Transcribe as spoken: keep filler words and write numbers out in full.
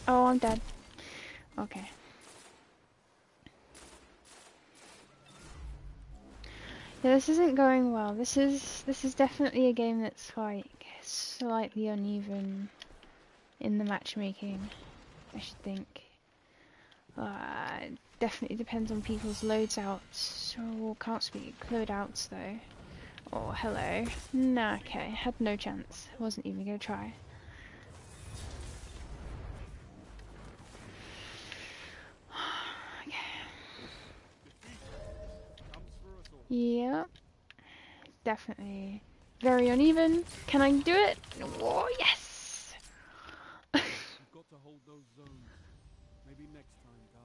Oh, I'm dead. Okay. Yeah, this isn't going well. This is this is definitely a game that's like slightly uneven in the matchmaking, I should think. Uh, definitely depends on people's loads outs. Oh, can't speak loadouts though. Oh, hello. Nah, okay. Had no chance. Wasn't even gonna try. Okay. Yep. Definitely very uneven. Can I do it? Oh, yes! You've got to hold those zones. Maybe next time,